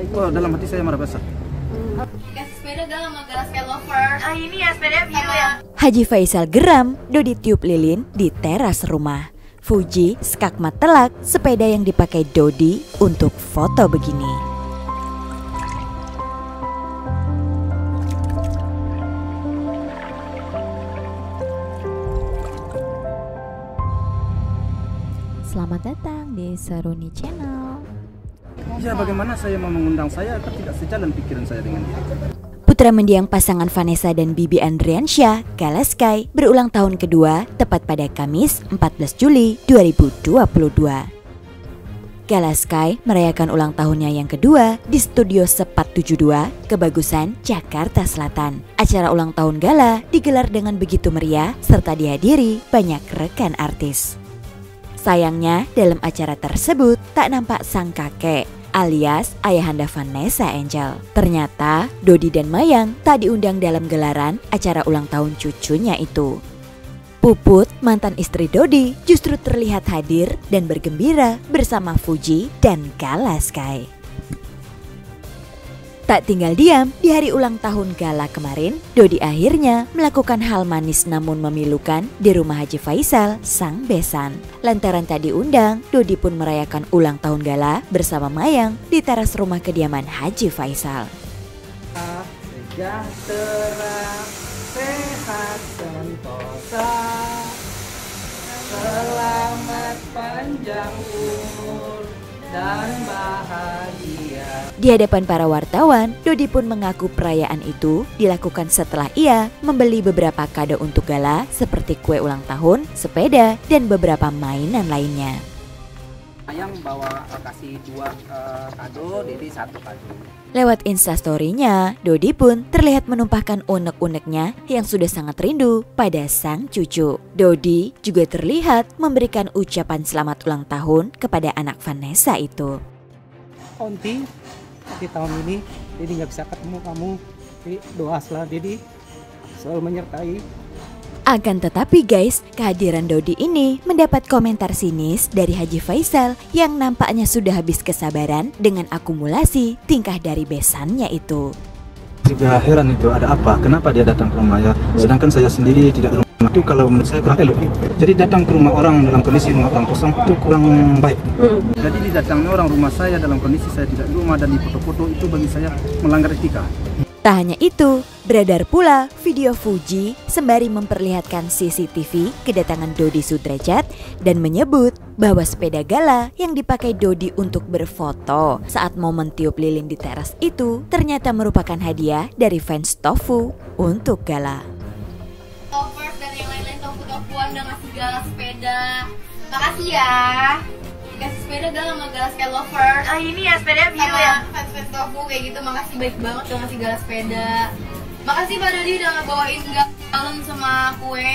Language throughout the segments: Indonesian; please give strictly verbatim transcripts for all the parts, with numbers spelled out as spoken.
Oh, dalam hati saya marah besar. Kasih sepeda gal sama Galas Sky Lover. Ah ini ya sepeda biru ya. Haji Faisal geram, Dodi tiup lilin di teras rumah. Fuji skakmat telak sepeda yang dipakai Dodi untuk foto begini. Selamat datang di Seruni Channel. Ya bagaimana saya mau mengundang saya agar tidak sejalan pikiran saya dengan dia. Putra mendiang pasangan Vanessa dan Bibi Andriansyah, Galas Sky, berulang tahun kedua tepat pada Kamis empat belas Juli dua ribu dua puluh dua. Galas Sky merayakan ulang tahunnya yang kedua di Studio Sepat tujuh puluh dua, Kebagusan, Jakarta Selatan. Acara ulang tahun Gala digelar dengan begitu meriah serta dihadiri banyak rekan artis. Sayangnya dalam acara tersebut tak nampak sang kakek alias ayahanda Vanessa Angel. Ternyata Dodi dan Mayang tak diundang dalam gelaran acara ulang tahun cucunya itu. Puput, mantan istri Dodi, justru terlihat hadir dan bergembira bersama Fuji dan Galas Sky. Tak tinggal diam, di hari ulang tahun Gala kemarin, Dodi akhirnya melakukan hal manis namun memilukan di rumah Haji Faisal, sang besan. Lantaran tak diundang, Dodi pun merayakan ulang tahun Gala bersama Mayang di teras rumah kediaman Haji Faisal. Sejahtera, sehat, sentosa, selamat panjang umur dan bahagia. Di hadapan para wartawan, Dodi pun mengaku perayaan itu dilakukan setelah ia membeli beberapa kado untuk Gala seperti kue ulang tahun, sepeda, dan beberapa mainan lainnya. Mayang bawa kasih dua uh, kado, Didi satu kado. Lewat instastory-nya, Dodi pun terlihat menumpahkan unek-uneknya yang sudah sangat rindu pada sang cucu. Dodi juga terlihat memberikan ucapan selamat ulang tahun kepada anak Vanessa itu. Onti, di tahun ini Dedi nggak bisa ketemu kamu, jadi doa selalu Dedi selalu menyertai. Akan tetapi guys, kehadiran Dodi ini mendapat komentar sinis dari Haji Faisal yang nampaknya sudah habis kesabaran dengan akumulasi tingkah dari besannya itu. Juga heran itu ada apa, kenapa dia datang ke rumah ya, sedangkan saya sendiri tidak rumah. Itu kalau menurut saya kurang elok. Jadi datang ke rumah orang dalam kondisi rumah orang kosong itu kurang baik. Jadi didatangnya orang rumah saya dalam kondisi saya tidak di rumah dan di foto-foto itu bagi saya melanggar etika. Tak hanya itu, beredar pula video Fuji sembari memperlihatkan C C T V kedatangan Dodi Sudrajat dan menyebut bahwa sepeda Gala yang dipakai Dodi untuk berfoto saat momen tiup lilin di teras itu ternyata merupakan hadiah dari fans Tofu untuk Gala. Lovers dan yang lain-lain tofu-tofuan udah ngasih Gala sepeda. Makasih ya. Kasih sepeda Gal sama Galas Sky Lover. Ah ini ya sepeda biru ya. Fans-fans tofu kayak gitu, makasih baik banget udah ngasih Galas sepeda. Makasih Pak Dodi udah ngebawain galon sama kue.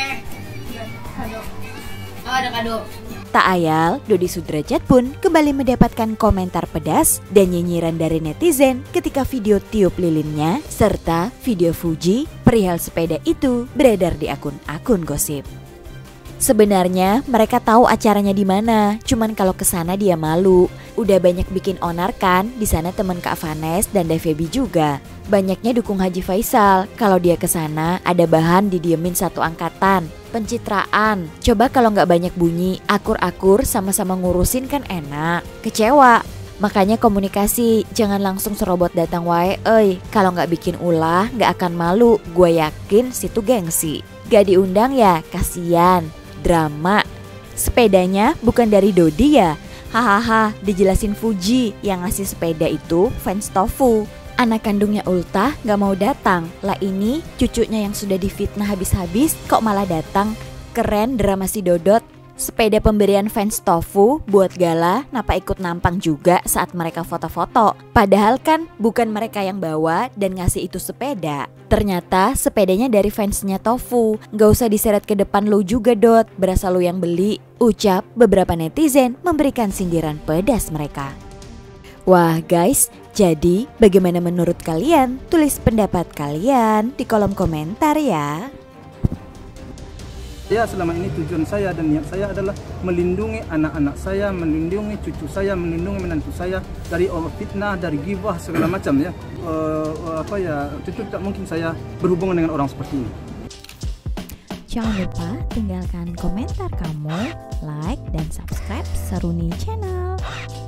Kado. Oh ada kado. Tak ayal, Dodi Sudrajat pun kembali mendapatkan komentar pedas dan nyinyiran dari netizen ketika video tiup lilinnya serta video Fuji perihal sepeda itu beredar di akun-akun gosip. Sebenarnya mereka tahu acaranya di mana, cuman kalau kesana dia malu. Udah banyak bikin onar kan, di sana temen Kak Vanes dan Devebi juga. Banyaknya dukung Haji Faisal. Kalau dia kesana ada bahan didiemin satu angkatan, pencitraan. Coba kalau nggak banyak bunyi, akur-akur sama-sama ngurusin kan enak. Kecewa. Makanya komunikasi, jangan langsung serobot datang wae, euy. Kalau nggak bikin ulah, nggak akan malu. Gue yakin situ gengsi. Gak diundang ya, kasian. Drama. Sepedanya bukan dari Dodi ya? Hahaha, dijelasin Fuji yang ngasih sepeda itu fans Tofu. Anak kandungnya Ultah gak mau datang. Lah ini cucunya yang sudah difitnah habis-habis kok malah datang. Keren drama si Dodot. Sepeda pemberian fans Tofu buat Gala napa ikut nampang juga saat mereka foto-foto. Padahal kan bukan mereka yang bawa dan ngasih itu sepeda. Ternyata sepedanya dari fansnya Tofu. Gak usah diseret ke depan lu juga Dot, berasa lu yang beli. Ucap beberapa netizen memberikan sindiran pedas mereka. Wah guys, jadi bagaimana menurut kalian? Tulis pendapat kalian di kolom komentar ya. Ya, selama ini tujuan saya dan niat saya adalah melindungi anak-anak saya, melindungi cucu saya, melindungi menantu saya dari Allah fitnah, dari ghibah segala macam ya. Uh, apa ya, itu tidak mungkin saya berhubungan dengan orang seperti ini. Jangan lupa tinggalkan komentar kamu, like dan subscribe Seruni Channel.